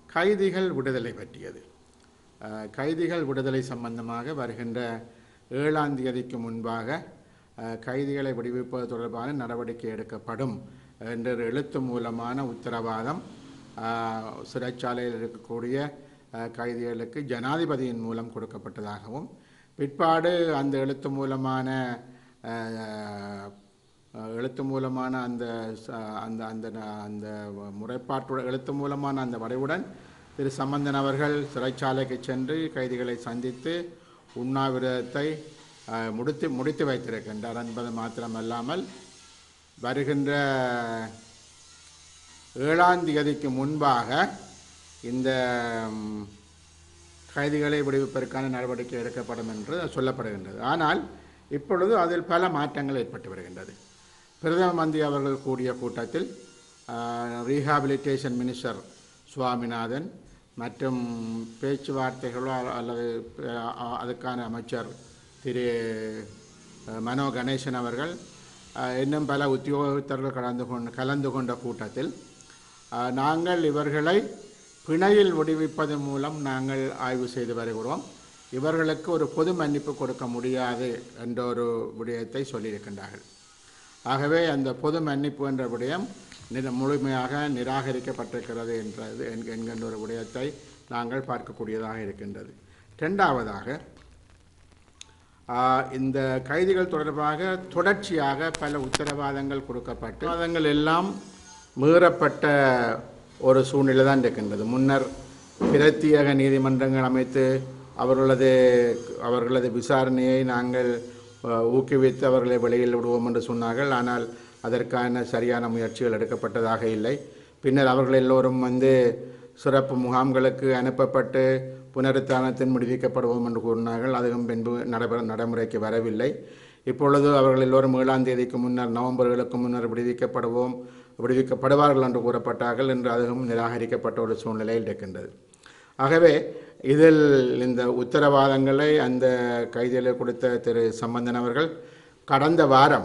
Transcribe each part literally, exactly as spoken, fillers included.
கைதிகள் விடுதலை பற்றியது. கைதிகள் விடுதலை சம்பந்தமாக வருகின்ற ஏழாம் தேதிக்கு முன்பாக கைதிகளை விடுவிப்பது தொடர்பான நடவடிக்கை எடுக்கப்படும் என்ற எழுத்து மூலமான உத்தரவாதம் சிறைச்சாலையில் இருக்கக்கூடிய கைதிகளுக்கு ஜனாதிபதியின் மூலம் கொடுக்கப்பட்டதாகவும், பிற்பாடு அந்த எழுத்து மூலமான எழுத்து மூலமான அந்த அந்த அந்த அந்த முறைப்பாட்டுடன் எழுத்து மூலமான அந்த வரைவுடன் திரு சம்பந்தன் அவர்கள் சிறைச்சாலைக்கு சென்று கைதிகளை சந்தித்து உண்ணாவிரதத்தை முடித்து முடித்து வைத்திருக்கின்றார் என்பது மாத்திரமல்லாமல் வருகின்ற ஏழாம் தேதிக்கு முன்பாக இந்த கைதிகளை விடுவிப்பதற்கான நடவடிக்கை எடுக்கப்படும் என்று சொல்லப்படுகின்றது. ஆனால் இப்பொழுது அதில் பல மாற்றங்கள் ஏற்பட்டு வருகின்றது. பிரதம மந்திரி அவர்கள் கூடிய கூட்டத்தில் ரீஹாபிலிட்டேஷன் மினிஸ்டர் சுவாமிநாதன் மற்றும் பேச்சுவார்த்தைகளோ அல்லது அதுக்கான அமைச்சர் திரு மனோ கணேசன் அவர்கள் இன்னும் பல உத்தியோகத்தர்கள் கலந்து கொண்டு கலந்து கொண்ட கூட்டத்தில் நாங்கள் இவர்களை பிணையில் விடுவிப்பதன் மூலம் நாங்கள் ஆய்வு செய்து வருகிறோம், இவர்களுக்கு ஒரு பொது மன்னிப்பு கொடுக்க முடியாது என்ற ஒரு விடயத்தை சொல்லியிருக்கின்றார்கள். ஆகவே அந்த பொது மன்னிப்பு என்ற விடயம் முழுமையாக நிராகரிக்கப்பட்டிருக்கிறது என்றது என்கின்ற ஒரு விடயத்தை நாங்கள் பார்க்கக்கூடியதாக இருக்கின்றது. ரெண்டாவதாக, இந்த கைதிகள் தொடர்பாக தொடர்ச்சியாக பல உத்தரவாதங்கள் கொடுக்கப்பட்டு வாதங்கள் எல்லாம் மீறப்பட்ட ஒரு சூழ்நிலை தான் இருக்கின்றது. முன்னர் பிரத்யேக நீதிமன்றங்கள் அமைத்து அவர்களது அவர்களது விசாரணையை நாங்கள் ஊக்குவித்து அவர்களை வெளியில் விடுவோம் என்று சொன்னார்கள். ஆனால் அதற்கான சரியான முயற்சிகள் எடுக்கப்பட்டதாக இல்லை. பின்னர் அவர்கள் எல்லோரும் வந்து சிறப்பு முகாம்களுக்கு அனுப்பப்பட்டு புனருத்தானத்தின் விடுவிக்கப்படுவோம் என்று கூறினார்கள். அதுவும் பின்பு நடைபெற நடைமுறைக்கு வரவில்லை. இப்பொழுது அவர்கள் எல்லோரும் ஏழாம் தேதிக்கு முன்னர் நவம்பர்களுக்கு முன்னர் விடுவிக்கப்படுவோம் விடுவிக்கப்படுவார்கள் என்று கூறப்பட்டார்கள். என்று அதுவும் நிராகரிக்கப்பட்ட ஒரு சூழ்நிலையில் இருக்கின்றது. ஆகவே இதில் இந்த உத்தரவாதங்களை அந்த கைதிகளை கொடுத்த திரு சம்பந்தன் அவர்கள் கடந்த வாரம்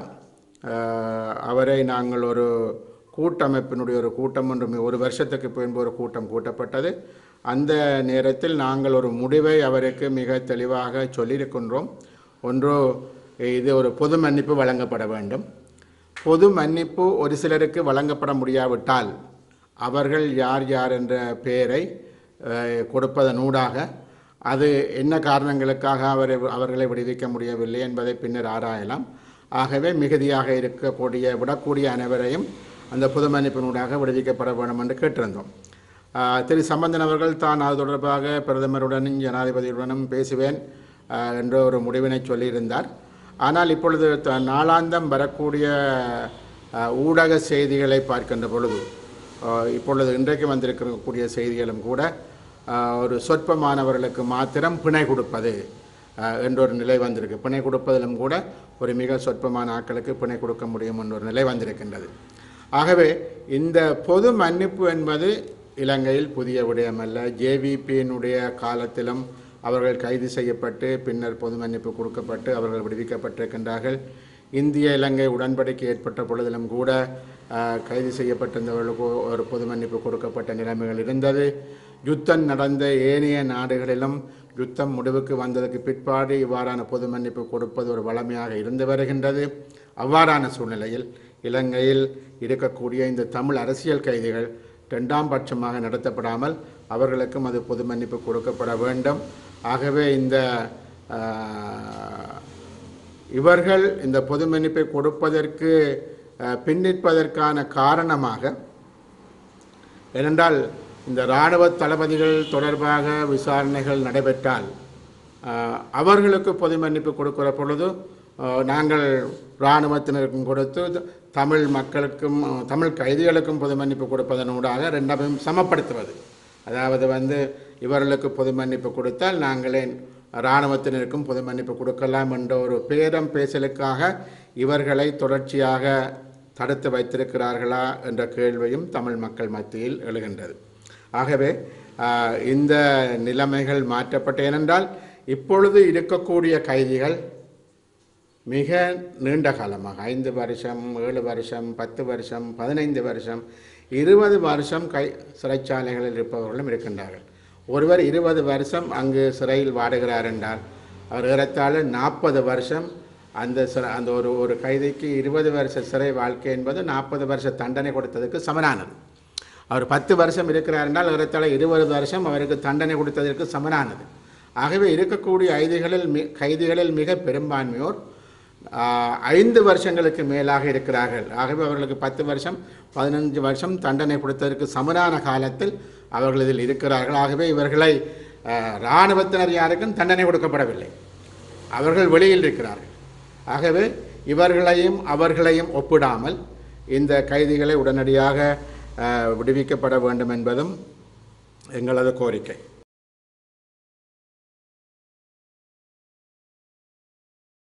அவரை நாங்கள் ஒரு கூட்டமைப்பினுடைய ஒரு கூட்டம் ஒன்று ஒரு வருஷத்துக்கு பின்பு ஒரு கூட்டம் கூட்டப்பட்டது. அந்த நேரத்தில் நாங்கள் ஒரு முடிவை அவருக்கு மிக தெளிவாக சொல்லியிருக்கின்றோம். ஒன்று, இது ஒரு பொது மன்னிப்பு வழங்கப்பட வேண்டும். பொது மன்னிப்பு ஒரு சிலருக்கு வழங்கப்பட முடியாவிட்டால் அவர்கள் யார் யார் என்ற பெயரை கொடுப்பதனூடாக அது என்ன காரணங்களுக்காக அவரை அவர்களை விடுவிக்க முடியவில்லை என்பதை பின்னர் ஆராயலாம். ஆகவே மிகுதியாக இருக்கக்கூடிய விடக்கூடிய அனைவரையும் அந்த பொது மன்னிப்பினூடாக விடுவிக்கப்பட வேண்டும் என்று கேட்டிருந்தோம். திரு சம்பந்தன் அவர்கள் தான் அது தொடர்பாக பிரதமருடனும் ஜனாதிபதியுடனும் பேசுவேன் என்ற ஒரு முடிவினை சொல்லியிருந்தார். ஆனால் இப்பொழுது நாளாந்தம் வரக்கூடிய ஊடக செய்திகளை பார்க்கின்ற பொழுது இப்பொழுது இன்றைக்கு வந்திருக்கக்கூடிய செய்திகளும் கூட ஒரு சொற்பமானவர்களுக்கு மாத்திரம் பிணை கொடுப்பது என்ற ஒரு நிலை வந்திருக்கு. பிணை கொடுப்பதிலும் கூட ஒரு மிக சொற்பமான ஆட்களுக்கு பிணை கொடுக்க முடியும் என்ற ஒரு நிலை வந்திருக்கின்றது. ஆகவே இந்த பொது மன்னிப்பு என்பது இலங்கையில் புதிய விடயமல்ல. ஜேவிபியினுடைய காலத்திலும் அவர்கள் கைது செய்யப்பட்டு பின்னர் பொது மன்னிப்பு கொடுக்கப்பட்டு அவர்கள் விடுவிக்கப்பட்டிருக்கின்றார்கள். இந்திய இலங்கை உடன்படிக்கை ஏற்பட்ட பொழுதிலும் கூட கைது செய்யப்பட்டிருந்தவர்களுக்கு ஒரு பொது மன்னிப்பு கொடுக்கப்பட்ட நிலைமைகள் இருந்தது. யுத்தம் நடந்த ஏனைய நாடுகளிலும் யுத்தம் முடிவுக்கு வந்ததற்கு பிற்பாடு இவ்வாறான பொது மன்னிப்பு கொடுப்பது ஒரு வளமையாக இருந்து வருகின்றது. அவ்வாறான சூழ்நிலையில் இலங்கையில் இருக்கக்கூடிய இந்த தமிழ் அரசியல் கைதிகள் இரண்டாம் பட்சமாக நடத்தப்படாமல் அவர்களுக்கும் அது பொது மன்னிப்பு கொடுக்கப்பட வேண்டும். ஆகவே இந்த இவர்கள் இந்த பொது மன்னிப்பை கொடுப்பதற்கு பின்னிற்பதற்கான காரணமாக ஏனென்றால் இந்த இராணுவ தளபதிகள் தொடர்பாக விசாரணைகள் நடைபெற்றால் அவர்களுக்கு பொது மன்னிப்பு கொடுக்கிற பொழுது நாங்கள் இராணுவத்தினருக்கும் கொடுத்து தமிழ் மக்களுக்கும் தமிழ் கைதிகளுக்கும் பொது மன்னிப்பு கொடுப்பதனூடாக ரெண்டாவையும் சமப்படுத்துவது. அதாவது வந்து இவர்களுக்கு பொது மன்னிப்பு கொடுத்தால் நாங்களே இராணுவத்தினருக்கும் பொது மன்னிப்பு கொடுக்கலாம் என்ற ஒரு பேரம் பேசலுக்காக இவர்களை தொடர்ச்சியாக தடுத்து வைத்திருக்கிறார்களா என்ற கேள்வியும் தமிழ் மக்கள் மத்தியில் எழுகின்றது. ஆகவே இந்த நிலைமைகள் மாற்றப்பட்ட ஏனென்றால் இப்பொழுது இருக்கக்கூடிய கைதிகள் மிக நீண்ட காலமாக ஐந்து வருஷம் ஏழு வருஷம் பத்து வருஷம் பதினைந்து வருஷம் இருபது வருஷம் கை சிறைச்சாலைகளில் இருப்பவர்களும் இருக்கின்றார்கள். ஒருவர் இருபது வருஷம் அங்கு சிறையில் வாடுகிறார் என்றால் அவர் ஏறத்தாழ நாற்பது வருஷம் அந்த சிறை அந்த ஒரு ஒரு கைதிக்கு இருபது வருஷ சிறை வாழ்க்கை என்பது நாற்பது வருஷ தண்டனை கொடுத்ததற்கு சமனானது. அவர் பத்து வருஷம் இருக்கிறார் என்றால் ஏறத்தாழ இருபது வருஷம் அவருக்கு தண்டனை கொடுத்ததற்கு சமனானது. ஆகவே இருக்கக்கூடிய கைதிகளில் மி கைதிகளில் மிக பெரும்பான்மையோர் ஐந்து வருஷங்களுக்கு மேலாக இருக்கிறார்கள். ஆகவே அவர்களுக்கு பத்து வருஷம் பதினஞ்சு வருஷம் தண்டனை கொடுத்ததற்கு சமனான காலத்தில் அவர்கள் இதில் இருக்கிறார்கள். ஆகவே இவர்களை இராணுவத்தினர் யாருக்கும் தண்டனை கொடுக்கப்படவில்லை, அவர்கள் வெளியில் இருக்கிறார்கள். ஆகவே இவர்களையும் அவர்களையும் ஒப்பிடாமல் இந்த கைதிகளை உடனடியாக விடுவிக்கப்பட வேண்டும் என்பதும் எங்களது கோரிக்கை.